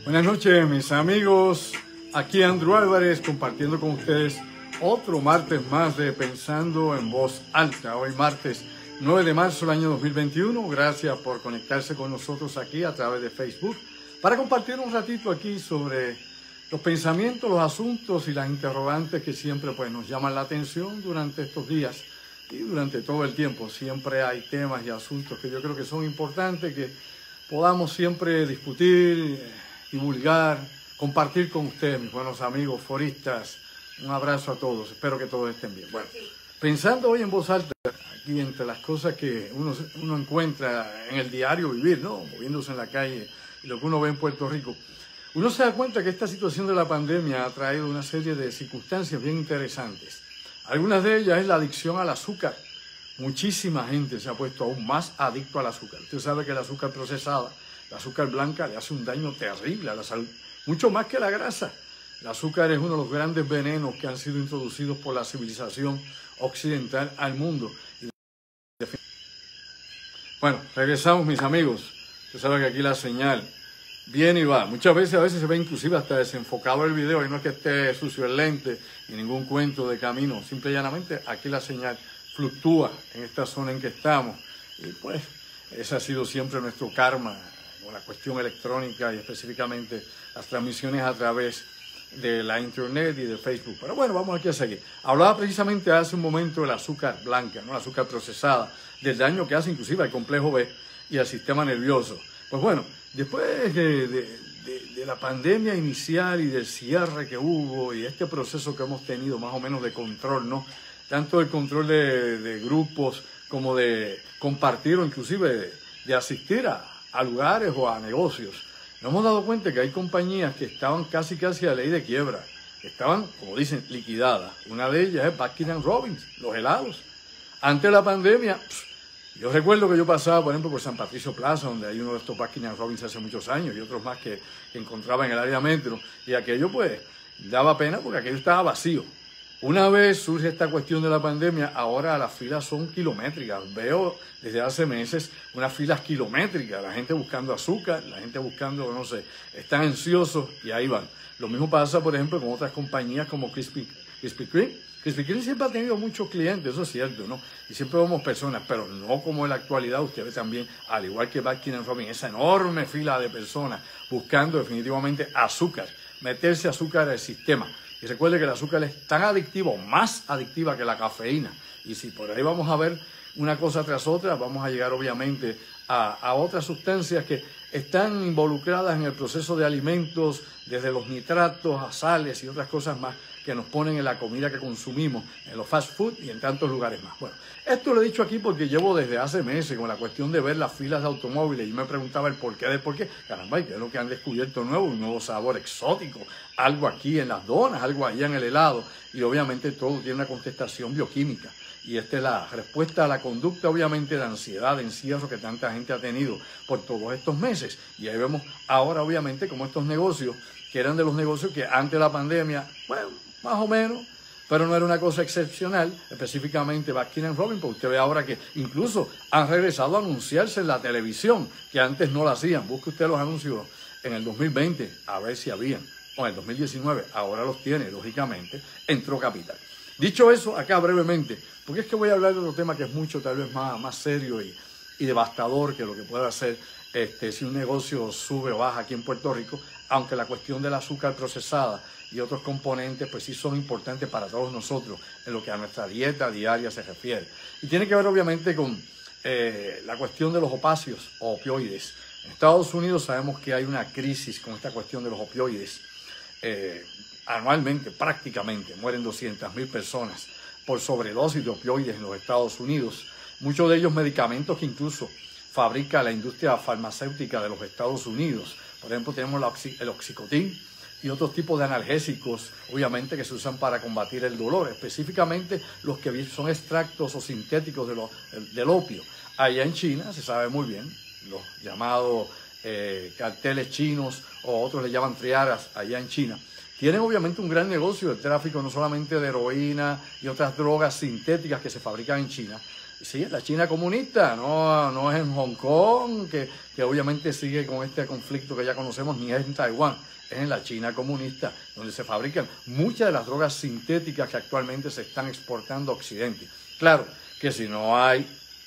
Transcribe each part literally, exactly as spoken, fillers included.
Buenas noches, mis amigos. Aquí Andrew Álvarez compartiendo con ustedes otro martes más de Pensando en Voz Alta. Hoy martes nueve de marzo del año dos mil veintiuno. Gracias por conectarse con nosotros aquí a través de Facebook para compartir un ratito aquí sobre los pensamientos, los asuntos y las interrogantes que siempre pues, nos llaman la atención durante estos días y durante todo el tiempo. Siempre hay temas y asuntos que yo creo que son importantes, que podamos siempre discutir, divulgar, compartir con ustedes, mis buenos amigos foristas. Un abrazo a todos, espero que todos estén bien. Bueno, pensando hoy en voz alta, aquí entre las cosas que uno, uno encuentra en el diario vivir, ¿no? Moviéndose en la calle y lo que uno ve en Puerto Rico, uno se da cuenta que esta situación de la pandemia ha traído una serie de circunstancias bien interesantes. Algunas de ellas es la adicción al azúcar. Muchísima gente se ha puesto aún más adicto al azúcar. Usted sabe que el azúcar procesada, el azúcar blanca, le hace un daño terrible a la salud, mucho más que la grasa. El azúcar es uno de los grandes venenos que han sido introducidos por la civilización occidental al mundo. Bueno, regresamos, mis amigos. Usted sabe que aquí la señal viene y va. Muchas veces, a veces se ve inclusive hasta desenfocado el video, y no es que esté sucio el lente y ningún cuento de camino. Simple y llanamente, aquí la señal fluctúa en esta zona en que estamos. Y pues, ese ha sido siempre nuestro karma con la cuestión electrónica y específicamente las transmisiones a través de la internet y de Facebook. Pero bueno, vamos aquí a seguir. Hablaba precisamente hace un momento del azúcar blanca, ¿no? El azúcar procesada, del daño que hace inclusive al complejo B y al sistema nervioso. Pues bueno, después de, de, de, de la pandemia inicial y del cierre que hubo y este proceso que hemos tenido más o menos de control, ¿no? Tanto el control de, de grupos como de compartir o inclusive de, de asistir a, a lugares o a negocios. Nos hemos dado cuenta que hay compañías que estaban casi casi a ley de quiebra, que estaban, como dicen, liquidadas. Una de ellas es Baskin and Robbins, los helados. Antes de la pandemia, yo recuerdo que yo pasaba, por ejemplo, por San Patricio Plaza, donde hay uno de estos Baskin and Robbins hace muchos años, y otros más que, que encontraba en el área metro, y aquello pues daba pena porque aquello estaba vacío. Una vez surge esta cuestión de la pandemia, ahora las filas son kilométricas. Veo desde hace meses unas filas kilométricas, la gente buscando azúcar, la gente buscando, no sé, están ansiosos y ahí van. Lo mismo pasa, por ejemplo, con otras compañías como Krispy, Krispy Kreme. Krispy Kreme siempre ha tenido muchos clientes, eso es cierto, ¿no? Y siempre vemos personas, pero no como en la actualidad. Usted ve también, al igual que Baskin and Robbins, esa enorme fila de personas buscando definitivamente azúcar, meterse azúcar al sistema. Y recuerde que el azúcar es tan adictivo, más adictiva que la cafeína. Y si por ahí vamos a ver una cosa tras otra, vamos a llegar obviamente a, a otras sustancias que están involucradas en el proceso de alimentos, desde los nitratos a sales y otras cosas más que nos ponen en la comida que consumimos, en los fast food y en tantos lugares más. Bueno, esto lo he dicho aquí porque llevo desde hace meses con la cuestión de ver las filas de automóviles y me preguntaba el porqué del porqué. Caramba, ¿y qué es lo que han descubierto nuevo? Un nuevo sabor exótico, algo aquí en las donas, algo allá en el helado, y obviamente todo tiene una contestación bioquímica. Y esta es la respuesta a la conducta, obviamente, de ansiedad, de encierro que tanta gente ha tenido por todos estos meses. Y ahí vemos ahora, obviamente, como estos negocios, que eran de los negocios que antes de la pandemia, bueno, más o menos, pero no era una cosa excepcional, específicamente Baskin and Robbins, porque usted ve ahora que incluso han regresado a anunciarse en la televisión, que antes no lo hacían. Busque usted los anuncios en el dos mil veinte, a ver si habían, o en el dos mil diecinueve, ahora los tiene, lógicamente, entró Capital. Dicho eso, acá brevemente, porque es que voy a hablar de otro tema que es mucho, tal vez más, más serio y, y devastador que lo que puede hacer este, si un negocio sube o baja aquí en Puerto Rico, aunque la cuestión del azúcar procesada y otros componentes, pues sí son importantes para todos nosotros en lo que a nuestra dieta diaria se refiere. Y tiene que ver obviamente con eh, la cuestión de los opáceos o opioides. En Estados Unidos sabemos que hay una crisis con esta cuestión de los opioides. Eh, anualmente, prácticamente, mueren doscientas mil personas por sobredosis de opioides en los Estados Unidos. Muchos de ellos medicamentos que incluso fabrica la industria farmacéutica de los Estados Unidos. Por ejemplo, tenemos la oxi el oxicotín y otros tipos de analgésicos, obviamente, que se usan para combatir el dolor, específicamente los que son extractos o sintéticos de lo, del opio. Allá en China se sabe muy bien, los llamados eh, carteles chinos o otros le llaman triadas allá en China, tienen obviamente un gran negocio de tráfico, no solamente de heroína y otras drogas sintéticas que se fabrican en China. Sí, la China comunista, no, no es en Hong Kong, que, que obviamente sigue con este conflicto que ya conocemos, ni es en Taiwán, es en la China comunista, donde se fabrican muchas de las drogas sintéticas que actualmente se están exportando a Occidente. Claro que si no hay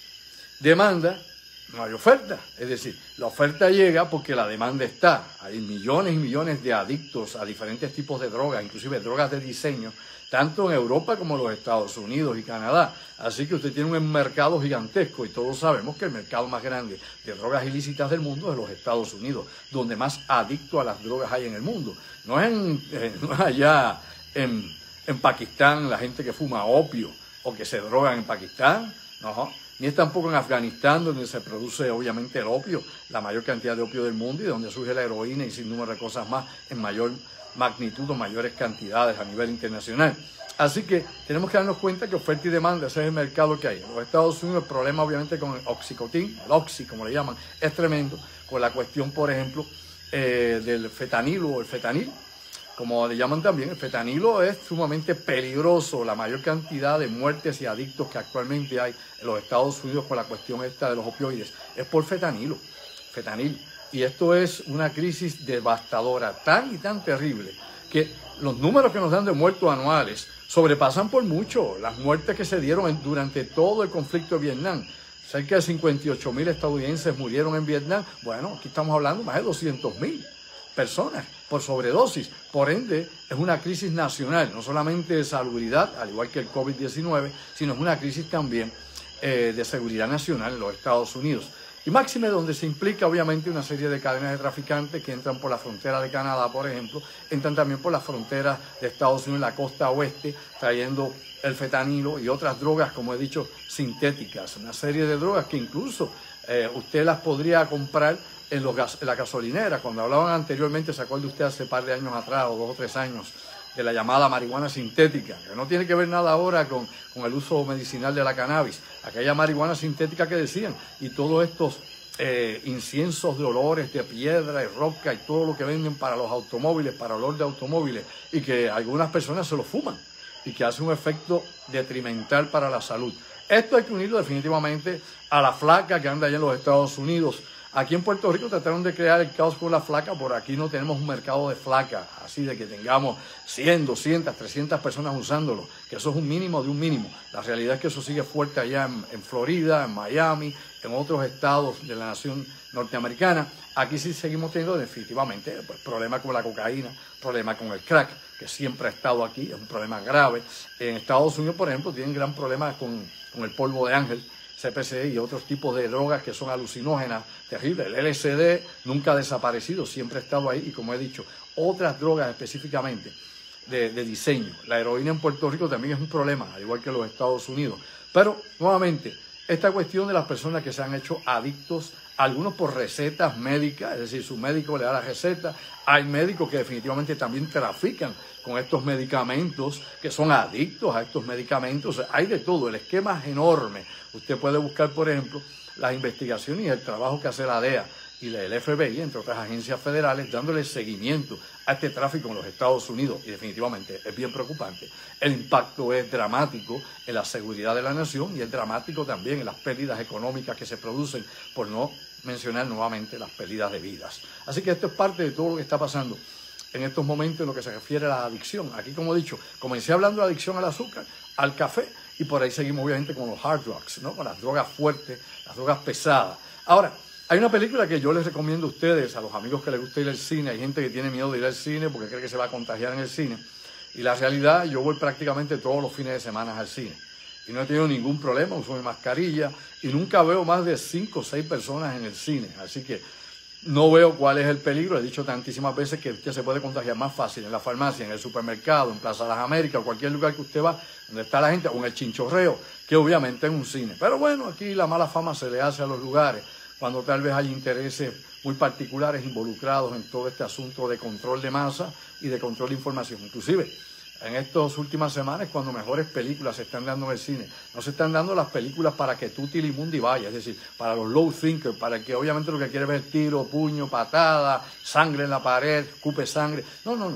demanda, no hay oferta. Es decir, la oferta llega porque la demanda está. Hay millones y millones de adictos a diferentes tipos de drogas, inclusive drogas de diseño, tanto en Europa como en los Estados Unidos y Canadá. Así que usted tiene un mercado gigantesco y todos sabemos que el mercado más grande de drogas ilícitas del mundo es los Estados Unidos, donde más adictos a las drogas hay en el mundo. No es, en, eh, no es allá en, en Pakistán la gente que fuma opio o que se drogan en Pakistán, no, ni es tampoco en Afganistán, donde se produce obviamente el opio, la mayor cantidad de opio del mundo, y donde surge la heroína y sin número de cosas más en mayor magnitud o mayores cantidades a nivel internacional. Así que tenemos que darnos cuenta que oferta y demanda, ese es el mercado que hay. En los Estados Unidos el problema obviamente con el oxicotín, el oxi como le llaman, es tremendo, con la cuestión por ejemplo eh, del fetanilo o el fetanil, como le llaman también. El fetanilo es sumamente peligroso, la mayor cantidad de muertes y adictos que actualmente hay en los Estados Unidos con la cuestión esta de los opioides, es por fetanilo, fetanil. Y esto es una crisis devastadora, tan y tan terrible, que los números que nos dan de muertos anuales sobrepasan por mucho las muertes que se dieron en, durante todo el conflicto de Vietnam. Cerca de cincuenta y ocho mil estadounidenses murieron en Vietnam. Bueno, aquí estamos hablando de más de doscientos mil personas por sobredosis. Por ende, es una crisis nacional, no solamente de salubridad, al igual que el COVID diecinueve, sino es una crisis también eh, de seguridad nacional en los Estados Unidos. Y máxime donde se implica obviamente una serie de cadenas de traficantes que entran por la frontera de Canadá, por ejemplo, entran también por las fronteras de Estados Unidos en la costa oeste, trayendo el fetanilo y otras drogas, como he dicho, sintéticas. Una serie de drogas que incluso eh, usted las podría comprar en, los gas, en la gasolinera. Cuando hablaban anteriormente, ¿se acuerda usted hace un par de años atrás o dos o tres años? De la llamada marihuana sintética, que no tiene que ver nada ahora con, con el uso medicinal de la cannabis, aquella marihuana sintética que decían, y todos estos eh, inciensos de olores de piedra y roca y todo lo que venden para los automóviles, para olor de automóviles, y que algunas personas se lo fuman y que hace un efecto detrimental para la salud. Esto hay que unirlo definitivamente a la flaca que anda allá en los Estados Unidos. Aquí en Puerto Rico trataron de crear el caos con la flaca, por aquí no tenemos un mercado de flaca, así de que tengamos cien, doscientas, trescientas personas usándolo, que eso es un mínimo de un mínimo. La realidad es que eso sigue fuerte allá en, en Florida, en Miami, en otros estados de la nación norteamericana. Aquí sí seguimos teniendo definitivamente pues, problemas con la cocaína, problemas con el crack, que siempre ha estado aquí, es un problema grave. En Estados Unidos, por ejemplo, tienen gran problema con, con el polvo de ángel, C P C y otros tipos de drogas que son alucinógenas, terribles. El L S D nunca ha desaparecido, siempre ha estado ahí, y como he dicho, otras drogas específicamente de, de diseño. La heroína en Puerto Rico también es un problema, al igual que en los Estados Unidos. Pero, nuevamente, esta cuestión de las personas que se han hecho adictos, algunos por recetas médicas, es decir, su médico le da la receta. Hay médicos que definitivamente también trafican con estos medicamentos, que son adictos a estos medicamentos. Hay de todo, el esquema es enorme. Usted puede buscar, por ejemplo, las investigaciones y el trabajo que hace la D E A y el F B I, entre otras agencias federales, dándole seguimiento a este tráfico en los Estados Unidos, y definitivamente es bien preocupante. El impacto es dramático en la seguridad de la nación y es dramático también en las pérdidas económicas que se producen, por no mencionar nuevamente las pérdidas de vidas. Así que esto es parte de todo lo que está pasando en estos momentos en lo que se refiere a la adicción. Aquí, como he dicho, comencé hablando de adicción al azúcar, al café, y por ahí seguimos obviamente con los hard drugs, ¿no? Con las drogas fuertes, las drogas pesadas. Ahora, hay una película que yo les recomiendo a ustedes, a los amigos que les gusta ir al cine. Hay gente que tiene miedo de ir al cine porque cree que se va a contagiar en el cine. Y la realidad, yo voy prácticamente todos los fines de semana al cine. Y no he tenido ningún problema, uso mi mascarilla y nunca veo más de cinco o seis personas en el cine. Así que no veo cuál es el peligro. He dicho tantísimas veces que usted se puede contagiar más fácil en la farmacia, en el supermercado, en Plaza Las Américas, o cualquier lugar que usted va, donde está la gente, o en el chinchorreo, que obviamente en un cine. Pero bueno, aquí la mala fama se le hace a los lugares, cuando tal vez hay intereses muy particulares involucrados en todo este asunto de control de masa y de control de información. Inclusive, en estas últimas semanas, cuando mejores películas se están dando en el cine, no se están dando las películas para que tutti li mundi vaya, es decir, para los low thinkers, para el que obviamente lo que quiere ver es tiro, puño, patada, sangre en la pared, escupe sangre. No, no, no, no.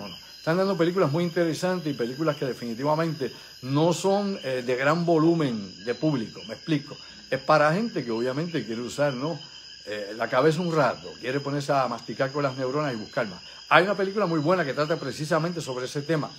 Están dando películas muy interesantes y películas que definitivamente no son eh, de gran volumen de público, me explico. Es para gente que obviamente quiere usar, ¿no?, eh, la cabeza un rato, quiere ponerse a masticar con las neuronas y buscar más. Hay una película muy buena que trata precisamente sobre ese tema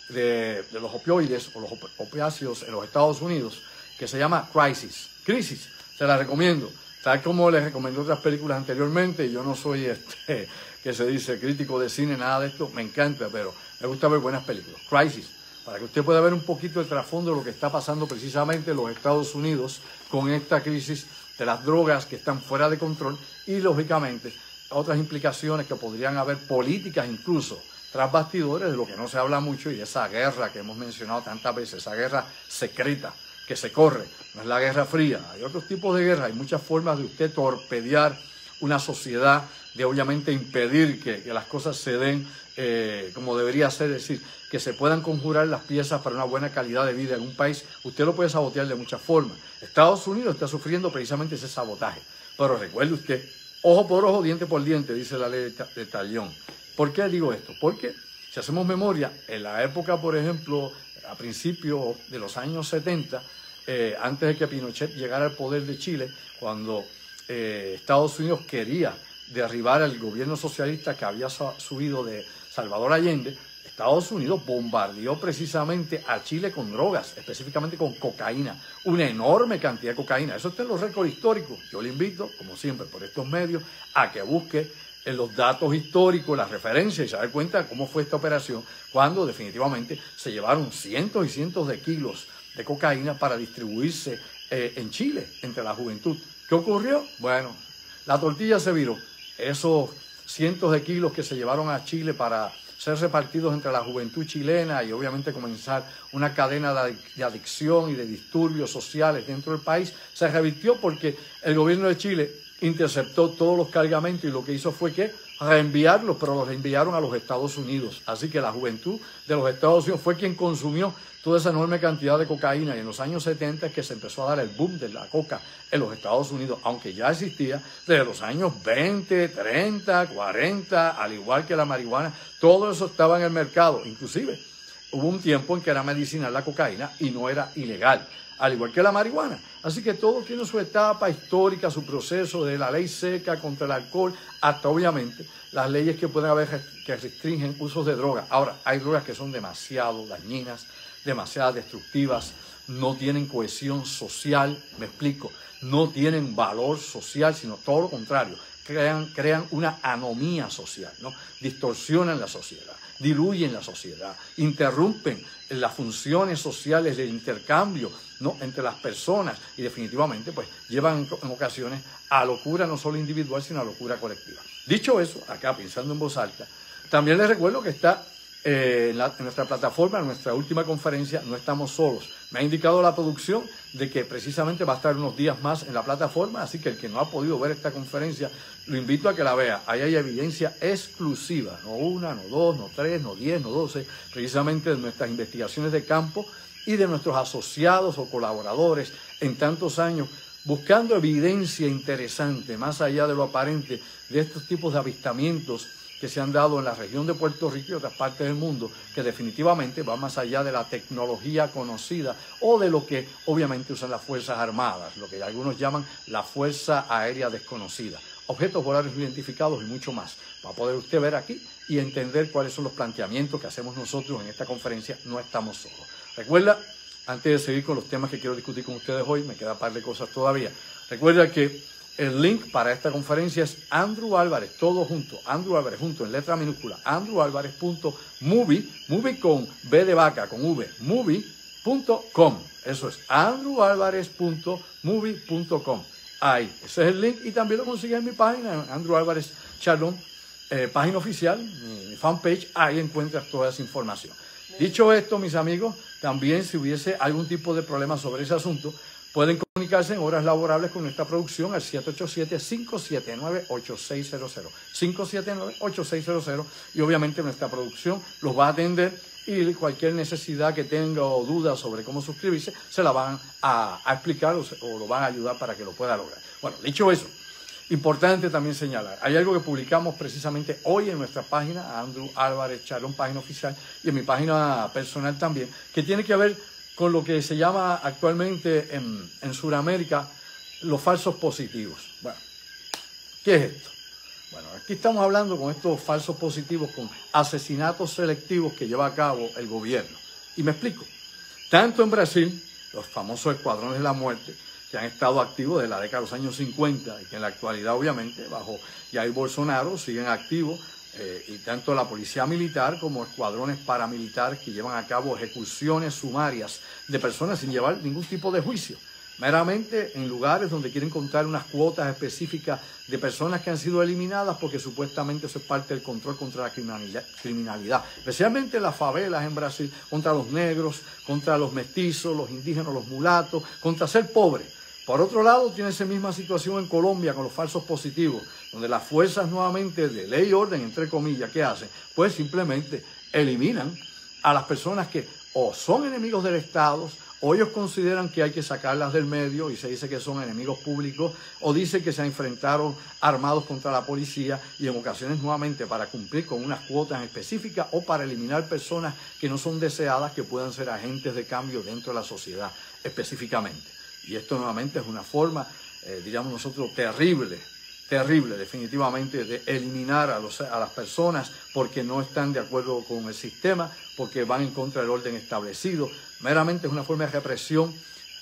de, de los opioides o los op opiáceos en los Estados Unidos, que se llama Crisis. Crisis, se la recomiendo. Tal como les recomendé otras películas anteriormente, yo no soy este, que se dice crítico de cine, nada de esto, me encanta, pero me gusta ver buenas películas. Crisis, para que usted pueda ver un poquito el trasfondo de lo que está pasando precisamente en los Estados Unidos con esta crisis de las drogas que están fuera de control y, lógicamente, otras implicaciones que podrían haber, políticas incluso, tras bastidores, de lo que no se habla mucho, y esa guerra que hemos mencionado tantas veces, esa guerra secreta que se corre, no es la guerra fría, hay otros tipos de guerra, hay muchas formas de usted torpedear una sociedad, de obviamente impedir que, que las cosas se den eh, como debería ser, es decir, que se puedan conjurar las piezas para una buena calidad de vida en un país. Usted lo puede sabotear de muchas formas. Estados Unidos está sufriendo precisamente ese sabotaje, pero recuerde usted, ojo por ojo, diente por diente, dice la ley de Talión. ¿Por qué digo esto? Porque si hacemos memoria, en la época, por ejemplo, a principios de los años setenta, eh, antes de que Pinochet llegara al poder de Chile, cuando eh, Estados Unidos quería derribar al gobierno socialista que había subido de Salvador Allende, Estados Unidos bombardeó precisamente a Chile con drogas, específicamente con cocaína, una enorme cantidad de cocaína. Eso está en los récords históricos. Yo le invito, como siempre, por estos medios, a que busque en los datos históricos, las referencias, y se da cuenta cómo fue esta operación, cuando definitivamente se llevaron cientos y cientos de kilos de cocaína para distribuirse eh, en Chile, entre la juventud. ¿Qué ocurrió? Bueno, la tortilla se viró. Esos cientos de kilos que se llevaron a Chile para ser repartidos entre la juventud chilena y obviamente comenzar una cadena de adicción y de disturbios sociales dentro del país, se revirtió porque el gobierno de Chile interceptó todos los cargamentos y lo que hizo fue que reenviarlos, pero los reenviaron a los Estados Unidos. Así que la juventud de los Estados Unidos fue quien consumió toda esa enorme cantidad de cocaína, y en los años setenta es que se empezó a dar el boom de la coca en los Estados Unidos, aunque ya existía desde los años veinte, treinta, cuarenta, al igual que la marihuana, todo eso estaba en el mercado. Inclusive hubo un tiempo en que era medicinal la cocaína y no era ilegal, al igual que la marihuana. Así que todo tiene su etapa histórica, su proceso, de la ley seca contra el alcohol, hasta obviamente las leyes que pueden haber que restringen usos de drogas. Ahora, hay drogas que son demasiado dañinas, demasiado destructivas, no tienen cohesión social, me explico, no tienen valor social, sino todo lo contrario, crean, crean una anomía social, ¿no? Distorsionan la sociedad, diluyen la sociedad, interrumpen las funciones sociales del intercambio, ¿no?, entre las personas, y definitivamente pues llevan en ocasiones a locura no solo individual, sino a locura colectiva. Dicho eso, acá pensando en voz alta, también les recuerdo que está eh, en, la, en nuestra plataforma, en nuestra última conferencia, No Estamos Solos. Me ha indicado la producción de que precisamente va a estar unos días más en la plataforma, así que el que no ha podido ver esta conferencia, lo invito a que la vea. Ahí hay evidencia exclusiva, no una, no dos, no tres, no diez, no doce, precisamente de nuestras investigaciones de campo y de nuestros asociados o colaboradores en tantos años, buscando evidencia interesante, más allá de lo aparente, de estos tipos de avistamientos que se han dado en la región de Puerto Rico y otras partes del mundo, que definitivamente va más allá de la tecnología conocida o de lo que obviamente usan las Fuerzas Armadas, lo que algunos llaman la Fuerza Aérea Desconocida, objetos voladores no identificados y mucho más. Va a poder usted ver aquí y entender cuáles son los planteamientos que hacemos nosotros en esta conferencia No Estamos Solos. Recuerda, antes de seguir con los temas que quiero discutir con ustedes hoy, me queda un par de cosas todavía. Recuerda que el link para esta conferencia es Andrew Álvarez, todo junto, Andrew Álvarez, junto en letra minúscula, andrew álvarez punto movie, movie con B de vaca, con V, movie punto com. Eso es, andrew álvarez punto movie punto com. Ahí, ese es el link, y también lo consiguen en mi página, Andrew Álvarez Chalón, eh, página oficial, mi, mi fanpage, ahí encuentras toda esa información. Dicho esto, mis amigos, también si hubiese algún tipo de problema sobre ese asunto, pueden comunicarse en horas laborables con nuestra producción al siete ocho siete, cinco siete nueve, ocho seis cero cero, cinco siete nueve, ocho seis cero cero, y obviamente nuestra producción los va a atender, y cualquier necesidad que tenga o duda sobre cómo suscribirse, se la van a, a explicar o, se, o lo van a ayudar para que lo pueda lograr. Bueno, dicho eso, Importante también señalar, hay algo que publicamos precisamente hoy en nuestra página, Andrew Álvarez Chalón, página oficial, y en mi página personal también, que tiene que ver con lo que se llama actualmente en, en Sudamérica los falsos positivos. Bueno, ¿qué es esto? Bueno, aquí estamos hablando con estos falsos positivos, con asesinatos selectivos que lleva a cabo el gobierno. Y me explico. Tanto en Brasil, los famosos escuadrones de la muerte, que han estado activos desde la década de los años cincuenta y que en la actualidad, obviamente, bajo Jair Bolsonaro, siguen activos, eh, y tanto la policía militar como escuadrones paramilitares que llevan a cabo ejecuciones sumarias de personas sin llevar ningún tipo de juicio, meramente en lugares donde quieren contar unas cuotas específicas de personas que han sido eliminadas porque supuestamente eso es parte del control contra la criminalidad, especialmente en las favelas en Brasil, contra los negros, contra los mestizos, los indígenas, los mulatos, contra ser pobre. Por otro lado, tiene esa misma situación en Colombia con los falsos positivos, donde las fuerzas nuevamente de ley y orden, entre comillas, ¿qué hacen? Pues simplemente eliminan a las personas que o son enemigos del Estado, o ellos consideran que hay que sacarlas del medio y se dice que son enemigos públicos, o dice que se enfrentaron armados contra la policía y en ocasiones nuevamente para cumplir con unas cuotas específicas o para eliminar personas que no son deseadas, que puedan ser agentes de cambio dentro de la sociedad específicamente. Y esto nuevamente es una forma, eh, diríamos nosotros, terrible, terrible definitivamente de eliminar a, los, a las personas porque no están de acuerdo con el sistema, porque van en contra del orden establecido. Meramente es una forma de represión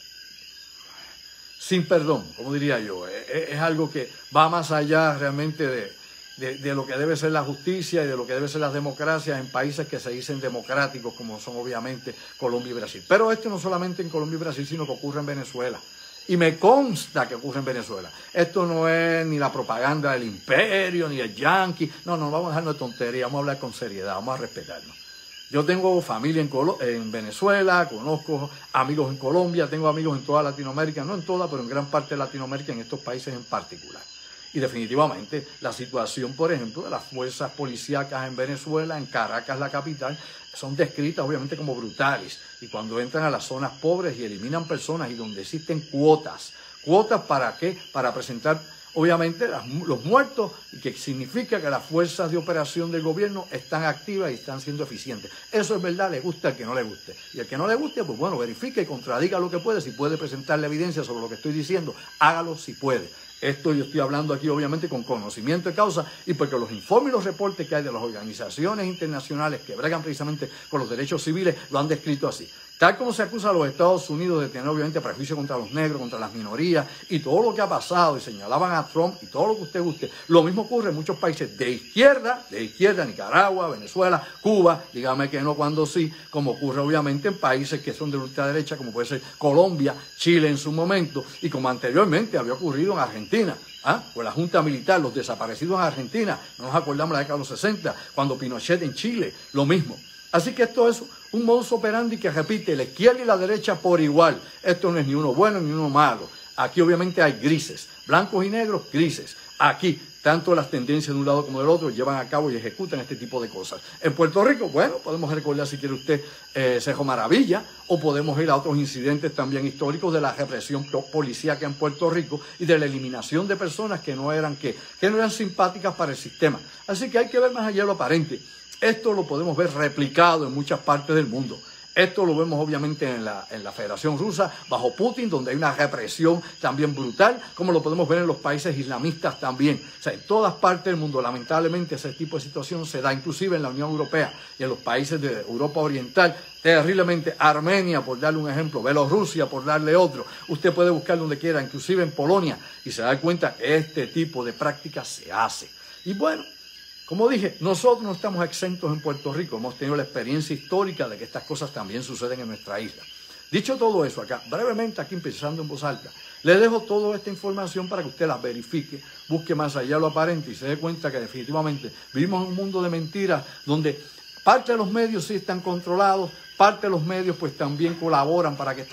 sin perdón, como diría yo. Es, es algo que va más allá realmente de, de, de lo que debe ser la justicia y de lo que debe ser las democracias en países que se dicen democráticos, como son obviamente Colombia y Brasil. Pero esto no solamente en Colombia y Brasil, sino que ocurre en Venezuela. Y me consta que ocurre en Venezuela. Esto no es ni la propaganda del imperio, ni el yanqui. No, no, vamos a dejarnos de tontería, vamos a hablar con seriedad, vamos a respetarnos. Yo tengo familia en, Colo en Venezuela, conozco amigos en Colombia, tengo amigos en toda Latinoamérica, no en toda, pero en gran parte de Latinoamérica, en estos países en particular. Y definitivamente la situación, por ejemplo, de las fuerzas policíacas en Venezuela, en Caracas, la capital, son descritas obviamente como brutales. Y cuando entran a las zonas pobres y eliminan personas y donde existen cuotas, ¿cuotas para qué? Para presentar obviamente las, los muertos, y que significa que las fuerzas de operación del gobierno están activas y están siendo eficientes. Eso es verdad, le gusta al que no le guste. Y al que no le guste, pues bueno, verifique y contradiga lo que puede. Si puede presentarle evidencia sobre lo que estoy diciendo, hágalo si puede. Esto yo estoy hablando aquí obviamente con conocimiento de causa y porque los informes y los reportes que hay de las organizaciones internacionales que bregan precisamente con los derechos civiles lo han descrito así. Tal como se acusa a los Estados Unidos de tener obviamente prejuicio contra los negros, contra las minorías y todo lo que ha pasado y señalaban a Trump y todo lo que usted guste, lo mismo ocurre en muchos países de izquierda, de izquierda, Nicaragua, Venezuela, Cuba, dígame que no cuando sí, como ocurre obviamente en países que son de ultraderecha como puede ser Colombia, Chile en su momento y como anteriormente había ocurrido en Argentina. ¿Ah? Pues la Junta Militar, los desaparecidos en Argentina, no nos acordamos de la década de los sesenta, cuando Pinochet en Chile, lo mismo. Así que esto es un modus operandi que repite la izquierda y la derecha por igual. Esto no es ni uno bueno ni uno malo. Aquí obviamente hay grises, blancos y negros, grises. Aquí, tanto las tendencias de un lado como del otro llevan a cabo y ejecutan este tipo de cosas. En Puerto Rico, bueno, podemos recordar si quiere usted eh, Cerro Maravilla, o podemos ir a otros incidentes también históricos de la represión policíaca en Puerto Rico y de la eliminación de personas que no eran, que, que no eran simpáticas para el sistema. Así que hay que ver más allá de lo aparente. Esto lo podemos ver replicado en muchas partes del mundo. Esto lo vemos obviamente en la, en la Federación Rusa, bajo Putin, donde hay una represión también brutal, como lo podemos ver en los países islamistas también. O sea, en todas partes del mundo, lamentablemente, ese tipo de situación se da, inclusive en la Unión Europea y en los países de Europa Oriental, terriblemente. Armenia, por darle un ejemplo, Bielorrusia, por darle otro. Usted puede buscar donde quiera, inclusive en Polonia, y se da cuenta que este tipo de prácticas se hace. Y bueno, como dije, nosotros no estamos exentos en Puerto Rico, hemos tenido la experiencia histórica de que estas cosas también suceden en nuestra isla. Dicho todo eso acá, brevemente aquí empezando en voz alta, le dejo toda esta información para que usted la verifique, busque más allá de lo aparente y se dé cuenta que definitivamente vivimos en un mundo de mentiras donde parte de los medios sí están controlados, parte de los medios pues también colaboran para que estas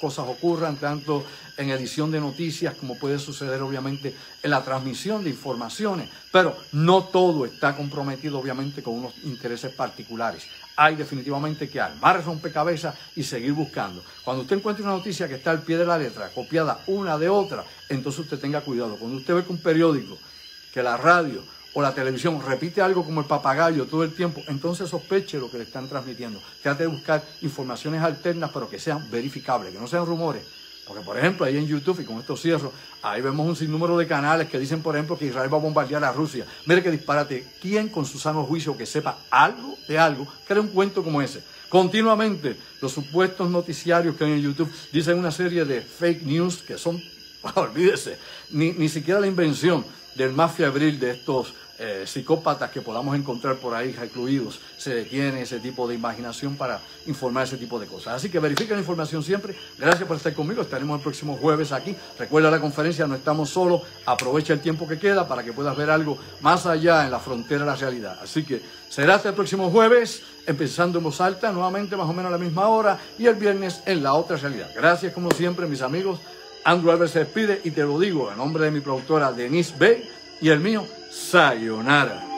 cosas ocurran, tanto en edición de noticias como puede suceder obviamente en la transmisión de informaciones, pero no todo está comprometido obviamente con unos intereses particulares. Hay definitivamente que armar el rompecabezas y seguir buscando. Cuando usted encuentre una noticia que está al pie de la letra, copiada una de otra, entonces usted tenga cuidado. Cuando usted ve que un periódico, que la radio o la televisión repite algo como el papagayo todo el tiempo, entonces sospeche lo que le están transmitiendo. Trate de buscar informaciones alternas, pero que sean verificables, que no sean rumores. Porque, por ejemplo, ahí en YouTube, y con esto cierro, ahí vemos un sinnúmero de canales que dicen, por ejemplo, que Israel va a bombardear a Rusia. Mire qué disparate. ¿Quién con su sano juicio que sepa algo de algo crea un cuento como ese? Continuamente, los supuestos noticiarios que hay en YouTube dicen una serie de fake news que son, olvídese, ni, ni siquiera la invención del más febril de estos eh, psicópatas que podamos encontrar por ahí recluidos se detiene ese tipo de imaginación para informar ese tipo de cosas. Así que verifiquen la información siempre. Gracias por estar conmigo. Estaremos el próximo jueves aquí. Recuerda la conferencia, no estamos solos. Aprovecha el tiempo que queda para que puedas ver algo más allá en la frontera de la realidad. Así que será hasta el próximo jueves, empezando en voz alta, nuevamente más o menos a la misma hora, y el viernes en la otra realidad. Gracias como siempre, mis amigos. Andrew Albert se despide y te lo digo en nombre de mi productora Denise Bay y el mío, sayonara.